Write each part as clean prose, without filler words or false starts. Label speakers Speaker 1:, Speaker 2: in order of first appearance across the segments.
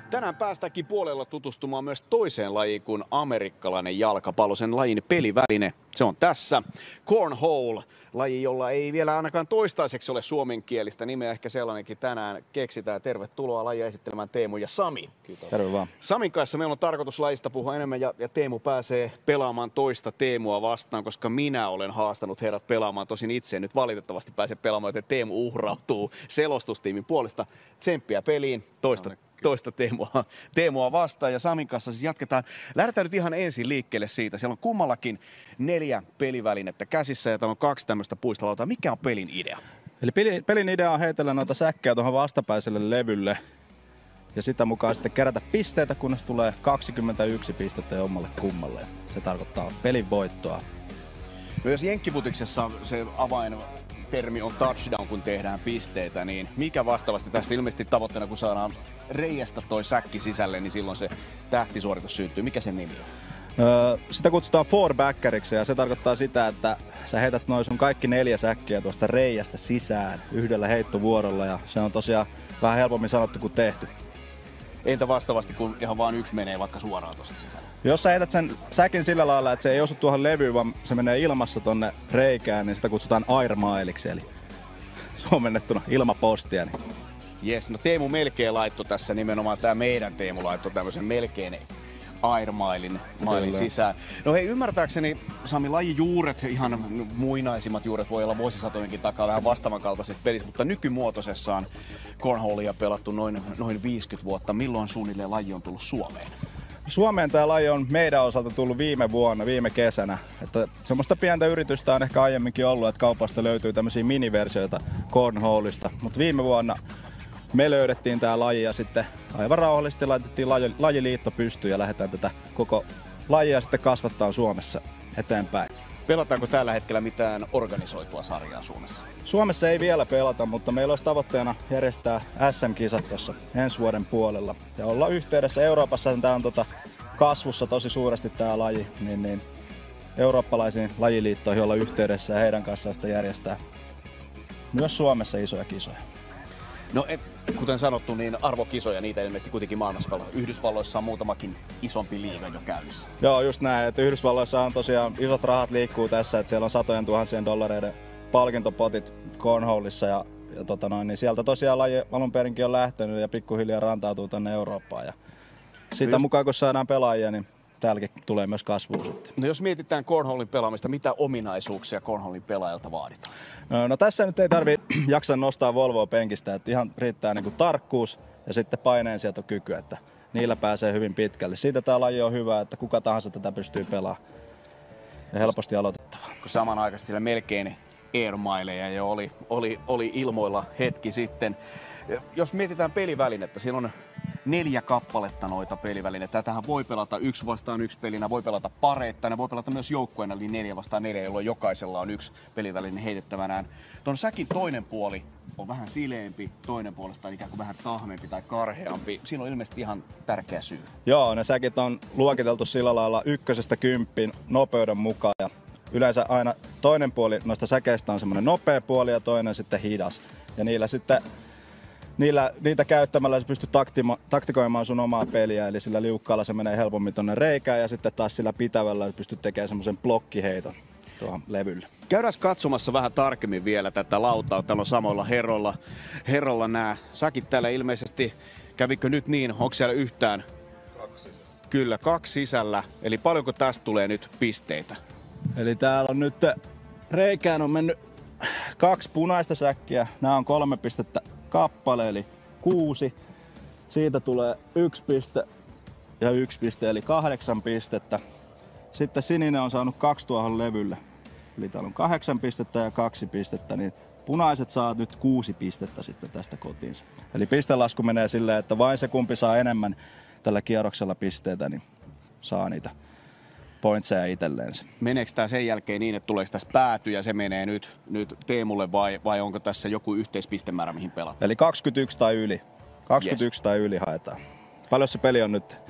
Speaker 1: Tänään päästäänkin puolella tutustumaan myös toiseen lajiin kuin amerikkalainen jalkapallo. Sen lajin peliväline, se on tässä. Cornhole, laji, jolla ei vielä ainakaan toistaiseksi ole suomenkielistä nimeä. Ehkä sellainenkin tänään keksitään. Tervetuloa lajia esittelemään Teemu ja Sami.
Speaker 2: Kiitos. Terve vaan.
Speaker 1: Samin kanssa meillä on tarkoitus lajista puhua enemmän ja Teemu pääsee pelaamaan toista Teemua vastaan, koska minä olen haastanut herrat pelaamaan. Tosin itse en nyt valitettavasti pääse pelaamaan, joten Teemu uhrautuu selostustiimin puolesta. Tsemppiä peliin, toista Teemua vastaan ja Samin kanssa siis jatketaan. Lähdetään nyt ihan ensin liikkeelle siitä. Siellä on kummallakin 4 pelivälinettä käsissä ja täällä on 2 tämmöistä puistolautaa. Mikä on pelin idea?
Speaker 2: Eli pelin idea on heitellä noita säkkejä tuohon vastapäiselle levylle ja sitä mukaan sitten kerätä pisteitä, kunnes tulee 21 pistettä jommalle kummalle. Se tarkoittaa pelin voittoa.
Speaker 1: Myös jenkkifutiksessa se avaintermi on touchdown, kun tehdään pisteitä, niin mikä vastaavasti tässä ilmeisesti tavoitteena, kun saadaan reiästä toi säkki sisälle, niin silloin se tähtisuoritus syntyy. Mikä sen nimi on?
Speaker 2: Sitä kutsutaan four-backeriksi ja se tarkoittaa sitä, että sä heität noin sun kaikki 4 säkkiä tuosta reiästä sisään yhdellä heittovuorolla ja se on tosiaan vähän helpommin sanottu kuin tehty.
Speaker 1: Entä vastaavasti, kun ihan vaan yksi menee vaikka suoraan tuosta sisällä?
Speaker 2: Jos sä heität sen säkin sillä lailla, että se ei osu tuohon levyyn, vaan se menee ilmassa tonne reikään, niin sitä kutsutaan air mileiksi, eli suomennettuna ilmapostia. Niin.
Speaker 1: Jes, no Teemu melkein laittoi tässä nimenomaan, tämä meidän Teemu laittoi tämmöisen melkein air milein sisään. No hei, ymmärtääkseni Sami, lajijuuret, ihan muinaisimmat juuret voi olla vuosisatojenkin takaa vähän vastaavan kaltaisessa pelissä, mutta nykymuotoisessaan cornholea pelattu noin 50 vuotta. Milloin suunnilleen laji on tullut Suomeen?
Speaker 2: Suomeen tämä laji on meidän osalta tullut viime kesänä. Että semmoista pientä yritystä on ehkä aiemminkin ollut, että kaupasta löytyy tämmöisiä miniversioita cornholesta, mutta viime vuonna me löydettiin tää laji ja sitten aivan rauhallisesti laitettiin lajiliitto pystyyn ja lähdetään tätä koko lajia sitten kasvattaa Suomessa eteenpäin.
Speaker 1: Pelataanko tällä hetkellä mitään organisoitua sarjaa Suomessa?
Speaker 2: Suomessa ei vielä pelata, mutta meillä olisi tavoitteena järjestää SM-kisat tuossa ensi vuoden puolella. Ja olla yhteydessä Euroopassa, tämä on kasvussa tosi suuresti tämä laji, niin eurooppalaisiin lajiliittoihin olla yhteydessä ja heidän kanssaan sitä järjestää myös Suomessa isoja kisoja.
Speaker 1: No kuten sanottu, niin arvokisoja, niitä ilmeisesti kuitenkin maailmassa paljon. Yhdysvalloissa on muutamakin isompi liiga jo käynnissä.
Speaker 2: Joo, just näin. Että Yhdysvalloissa on tosiaan isot rahat liikkuu tässä, että siellä on satojen tuhansien dollareiden palkintopotit cornholessa ja niin sieltä tosiaan laji alun perinkin on lähtenyt ja pikkuhiljaa rantautuu tänne Eurooppaan. Ja sitä mukaan kun saadaan pelaajia, niin täälläkin tulee myös kasvua sitten.
Speaker 1: No jos mietitään cornholin pelaamista, mitä ominaisuuksia cornholin pelaajalta vaaditaan?
Speaker 2: No tässä nyt ei tarvitse jaksaa nostaa Volvoa penkistä, että ihan riittää niin kuin tarkkuus ja sitten paineensietokyky, että niillä pääsee hyvin pitkälle. Siitä tämä laji on hyvä, että kuka tahansa tätä pystyy pelaamaan ja helposti aloitettava.
Speaker 1: Kun samanaikaisesti siellä melkein airmileja jo oli ilmoilla hetki sitten. Jos mietitään pelivälinettä, siellä on 4 kappaletta noita pelivälineitä. Tätähän voi pelata 1 vastaan 1 pelinä, voi pelata pareittain ja voi pelata myös joukkueena, eli 4 vastaan 4, jolloin jokaisella on 1 peliväline heitettävänään. Tuon säkin toinen puoli on vähän sileempi, toinen puolestaan ikään kuin vähän tahmeempi tai karheampi. Siinä on ilmeisesti ihan tärkeä syy.
Speaker 2: Joo, ne säkit on luokiteltu sillä lailla 1–10 nopeuden mukaan. Ja yleensä aina toinen puoli noista säkeistä on semmoinen nopea puoli ja toinen sitten hidas. Ja niitä käyttämällä sä pystyt taktikoimaan sun omaa peliä, eli sillä liukkaalla se menee helpommin tonne reikään ja sitten taas sillä pitävällä pystyt tekemään semmoisen blokkiheiton tuohon levylle.
Speaker 1: Käydään katsomassa vähän tarkemmin vielä tätä lautaa. Täällä on samoilla herrolla nämä säkit täällä ilmeisesti. Kävikö nyt niin? Onko siellä yhtään?
Speaker 3: 2 sisällä.
Speaker 1: Kyllä, 2 sisällä. Eli paljonko tästä tulee nyt pisteitä?
Speaker 2: Eli täällä on nyt reikään on mennyt 2 punaista säkkiä. Nämä on 3 pistettä kappale, eli 6. Siitä tulee 1 piste ja 1 piste, eli 8 pistettä. Sitten sininen on saanut 2 tuohon levylle. Eli täällä on 8 pistettä ja 2 pistettä, niin punaiset saa nyt 6 pistettä sitten tästä kotiinsa. Eli pistelasku menee silleen, että vain se kumpi saa enemmän tällä kierroksella pisteitä, niin saa niitä pointseja itselleensä.
Speaker 1: Meneekö tämä sen jälkeen niin, että tuleeko tässä pääty ja se menee nyt Teemulle vai onko tässä joku yhteispistemäärä, mihin pelataan?
Speaker 2: Eli 21 tai yli. 21 tai yli haetaan. Paljon se peli on nyt?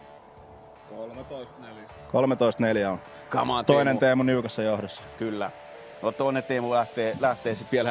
Speaker 2: 13-4 on. Toinen Teemu niukassa johdossa.
Speaker 1: Kyllä. No toinen Teemu lähtee sitten vielä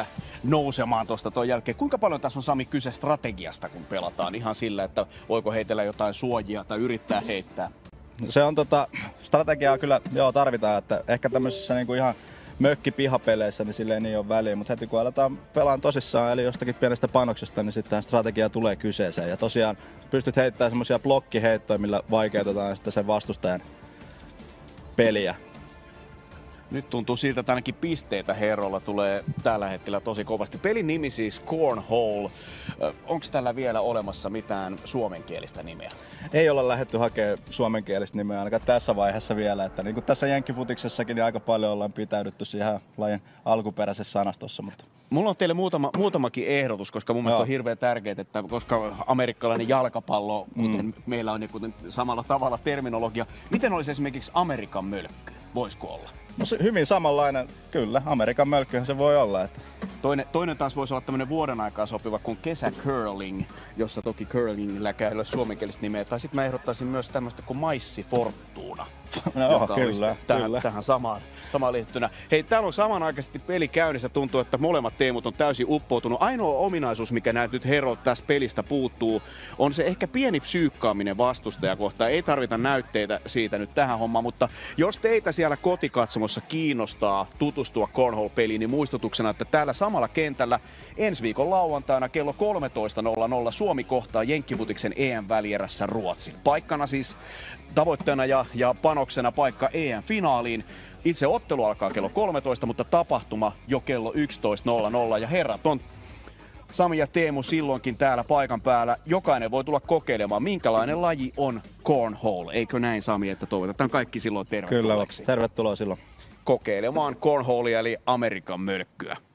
Speaker 1: nousemaan tuosta ton jälkeen. Kuinka paljon tässä on, Sami, kyse strategiasta, kun pelataan ihan sillä, että voiko heitellä jotain suojia tai yrittää heittää?
Speaker 2: Se on strategiaa kyllä tarvitaan, että ehkä tämmöisissä niinku ihan mökkipihapeleissä niin silleen niin on väliä, mutta heti kun aletaan pelaan tosissaan eli jostakin pienestä panoksesta, niin sitten strategia tulee kyseeseen. Ja tosiaan pystyt heittämään semmoisia blokkiheittoja, millä vaikeutetaan sitten sen vastustajan peliä.
Speaker 1: Nyt tuntuu siltä, että ainakin pisteitä Herrolla tulee tällä hetkellä tosi kovasti. Pelin nimi siis Cornhole. Onko tällä vielä olemassa mitään suomenkielistä nimeä?
Speaker 2: Ei olla lähdetty hakemaan suomenkielistä nimeä ainakaan tässä vaiheessa vielä. Että niin kuin tässä jenkkifutiksessakin niin aika paljon ollaan pitäydytty siihen lajin alkuperäisessä sanastossa. Mutta
Speaker 1: mulla on teille muutamakin ehdotus, koska mun mielestä on hirveän tärkeää, että koska amerikkalainen jalkapallo, kuten meillä on, kuten samalla tavalla terminologia, miten olisi esimerkiksi Amerikan mölkky? Voisiko olla?
Speaker 2: No hyvin samanlainen, kyllä. Amerikan mölkkyhän se voi olla. Että
Speaker 1: Toinen taas voisi olla tämmöinen vuoden aikaa sopiva kuin kesäcurling, jossa toki curlingillä ei ole suomenkielistä nimeä. Tai sitten mä ehdottaisin myös tämmöistä kuin maissiforttuuna, joka
Speaker 2: kyllä,
Speaker 1: tähän samaan liitettynä. Hei, täällä on samanaikaisesti peli käynnissä. Tuntuu, että molemmat teemut on täysin uppoutunut. Ainoa ominaisuus, mikä näet nyt Herolta tästä pelistä puuttuu, on se ehkä pieni psyykkaaminen vastustajakohtaan. Ei tarvita näytteitä siitä nyt tähän hommaan, mutta jos teitä siellä kotikatsomossa kiinnostaa tutustua Cornhole-peliin, niin muistutuksena, että täällä samalla kentällä ensi viikon lauantaina kello 13.00 Suomi kohtaa Jenkkifutiksen EM-välierässä Ruotsin. Paikkana siis tavoitteena ja panoksena paikka EM-finaaliin. Itse ottelu alkaa kello 13, mutta tapahtuma jo kello 11.00 ja herrat on Sami ja Teemu silloinkin täällä paikan päällä. Jokainen voi tulla kokeilemaan, minkälainen laji on Cornhole. Eikö näin, Sami, että toivotetaan kaikki silloin tervetulleeksi?
Speaker 2: Kyllä, tervetuloa silloin
Speaker 1: kokeilemaan Cornholea eli Amerikan mölkkyä.